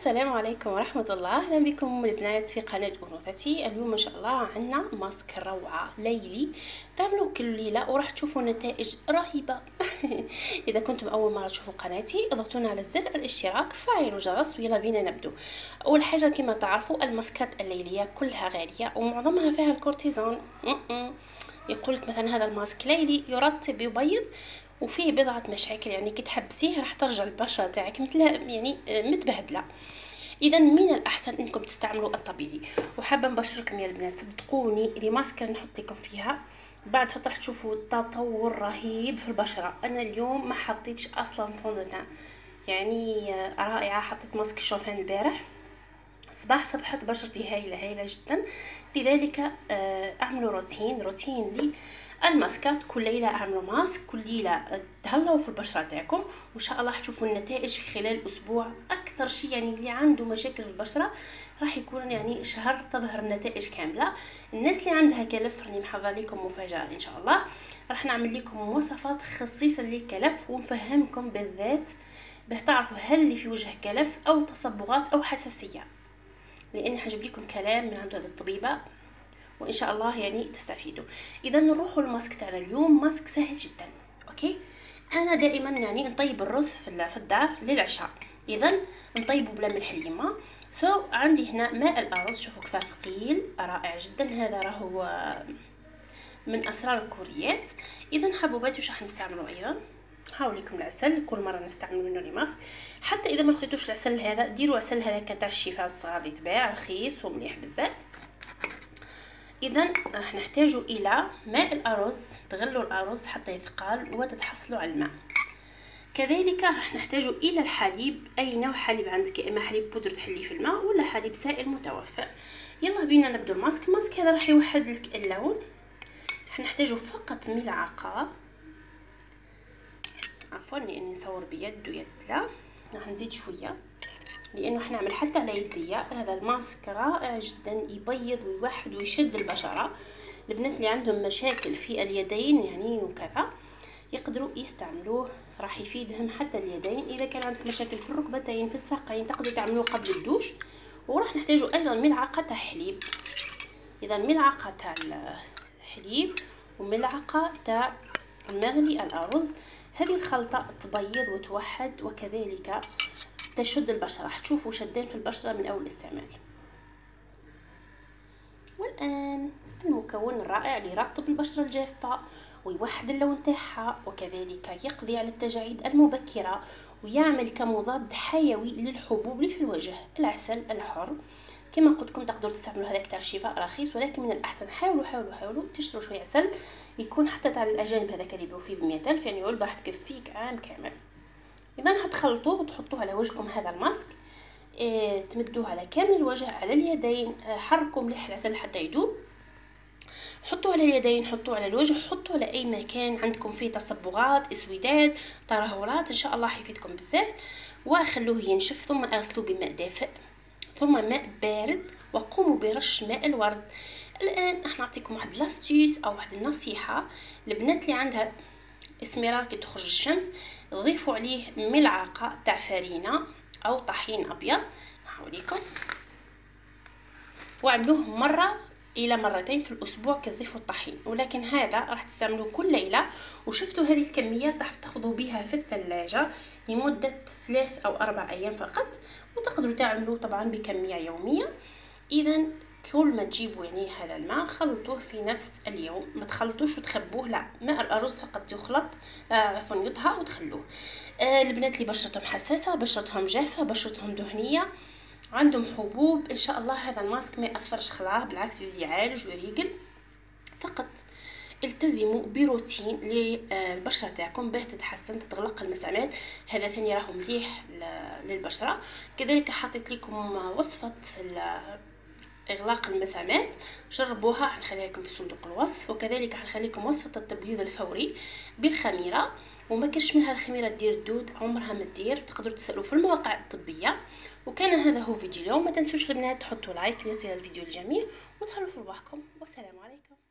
السلام عليكم ورحمة الله. أهلا بكم البنات في قناة أنوثتي. اليوم إن شاء الله عنا ماسك روعة ليلي تعملوه كل ليلة وراح تشوفوا نتائج رهيبة. إذا كنتم أول مرة تشوفوا قناتي اضغطوا على زر الاشتراك، فعلوا الجرس ويلا بينا نبدو. أول حاجة كما تعرفوا الماسكات الليلية كلها غالية ومعظمها فيها الكورتيزون. يقولك مثلا هذا الماسك ليلي يرطب يبيض وفيه بضعة مشاكل، يعني كي تحبسيه راح ترجع البشرة تاعك مثل يعني متبهدلة. اذا من الاحسن انكم تستعملوا الطبيعي. وحابه نبشركم يا البنات صدقوني لي ماسكه نحط لكم فيها بعد فتره راح تشوفوا تطور رهيب في البشره. انا اليوم ما حطيتش اصلا فوندوتان، يعني رائعه. حطيت ماسك الشوفان البارح صباح صبحت بشرتي هايله جدا. لذلك اعملوا روتين لي الماسكات. كل ليله اعملوا ماسك، كل ليله تهلاو في البشره تاعكم وان شاء الله تشوفوا النتائج في خلال اسبوع. اكثر شيء يعني اللي عنده مشاكل في البشره راح يكون يعني شهر تظهر النتائج كامله. الناس اللي عندها كلف راني محضر لكم مفاجاه ان شاء الله. راح نعمل لكم وصفات خصيصا للكلف ونفهمكم بالذات باه تعرفوا هل اللي في وجه كلف او تصبغات او حساسيه، لاني حجيب لكم كلام من عند هذه الطبيبه وان شاء الله يعني تستفيدوا. اذا نروحوا الماسك تاعنا اليوم. ماسك سهل جدا. اوكي، انا دائما يعني نطيب الرز في الدار للعشاء، اذا نطيبه بلا ملح اليما. عندي هنا ماء الارز، شوفوا كيف ثقيل رائع جدا. هذا راهو من اسرار الكوريات. اذا حبوبات واش راح نستعملوا ايضا هاو لكم العسل، كل مره نستعمل منه لي ماسك. حتى اذا ما لقيتوش العسل هذا ديروا عسل هذا تاع الشفاء الصغار اللي يتباع رخيص ومليح بزاف. اذا راح نحتاجوا الى ماء الارز، تغلوا الارز حتى يثقل وتتحصلوا على الماء. كذلك راح نحتاجوا الى الحليب، اي نوع حليب عندك، يا اما حليب بودره تحليه في الماء ولا حليب سائل متوفر. يلا بينا نبدو الماسك. الماسك هذا راح يوحد لك اللون. راح نحتاجوا فقط ملعقه، عفوا لاني نصور بيد ويد لا، راح نزيد شويه لانه احنا نعمل حتى على يديا. هذا الماسك رائع جدا، يبيض ويوحد ويشد البشره. البنات اللي عندهم مشاكل في اليدين يعني وكذا يقدروا يستعملوه، راح يفيدهم حتى اليدين. اذا كان عندك مشاكل في الركبتين في الساقين تقدروا تعملوه قبل الدوش. وراح نحتاجوا ايضا ملعقه تاع حليب. اذا ملعقه تاع الحليب وملعقه تاع مغلي الارز. هذه الخلطه تبيض وتوحد وكذلك تشد البشره، راح تشوفوا شدين في البشره من اول الاستعمال. والان المكون الرائع اللي يرطب البشره الجافه ويوحد اللون تاعها وكذلك يقضي على التجاعيد المبكره ويعمل كمضاد حيوي للحبوب اللي في الوجه. العسل الحر كما قلت لكم تقدروا تستعملوا هذاك تاع الشفاء رخيص، ولكن من الاحسن حاولوا تشتروا شويه عسل يكون حتى تاع الاجانب هذاك اللي يبيعوا فيه ب100,000، يعني علبه راح تكفيك عام كامل. اذا حتخلطوه وتحطوه على وجهكم هذا الماسك. تمدوه على كامل الوجه، على اليدين. حركوا مليح العسل حتى يذوب. حطوه على اليدين، حطوه على الوجه، حطوه على اي مكان عندكم فيه تصبغات اسودات ترهلات، ان شاء الله حيفيدكم بزاف. وخلوه ينشف ثم اغسلوه بماء دافئ ثم ماء بارد وقوموا برش ماء الورد. الان راح نعطيكم واحد لاستيوس او واحد النصيحه. البنات اللي عندها اسمرار كي تخرج الشمس ضيفوا عليه ملعقه تاع فرينه او طحين ابيض، نحاوليكم، وعملوه مره الى مرتين في الاسبوع كتضيفوا الطحين. ولكن هذا راح تستعملوه كل ليله. وشفتوا هذه الكميات راح تحفظوا بها في الثلاجه لمده 3 أو 4 ايام فقط، وتقدروا تعملوه طبعا بكميه يوميه. اذا كل ما تجيبوا يعني هذا الماء خلطوه في نفس اليوم، ما تخلطوش وتخبوه، لا، ماء الارز فقط يخلط عفوا يطهى وتخلوه. البنات اللي بشرتهم حساسه، بشرتهم جافه، بشرتهم دهنيه، عندهم حبوب، ان شاء الله هذا الماسك ما ياثرش خلاص، بالعكس يعالج ويريقل. فقط التزموا بروتين للبشره تاعكم باه تتحسن تتغلق المسامات. هذا ثاني راهو مليح للبشره. كذلك حطيت لكم وصفه اغلاق المسامات، جربوها، حنخليها لكم في صندوق الوصف. وكذلك حنخلي لكم وصفه التبييض الفوري بالخميره، وما كاش منها الخميره دير الدود، عمرها ما تدير. تقدروا تسالوا في المواقع الطبيه. وكان هذا هو فيديو اليوم. ما تنسوش البنات تحطوا لايك ليصل الفيديو للجميع وتهلاو في رواحكم، والسلام عليكم.